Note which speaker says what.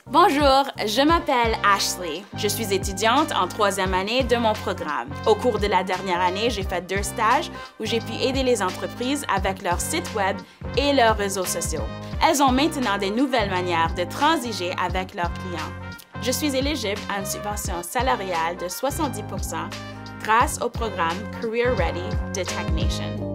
Speaker 1: Bonjour, je m'appelle Ashley. Je suis étudiante en 3e année de mon programme. Au cours de la dernière année, j'ai fait 2 stages où j'ai pu aider les entreprises avec leur site web et leurs réseaux sociaux. Elles ont maintenant des nouvelles manières de transiger avec leurs clients. Je suis éligible à une subvention salariale de 70% grâce au programme Career Ready de Tech Nation.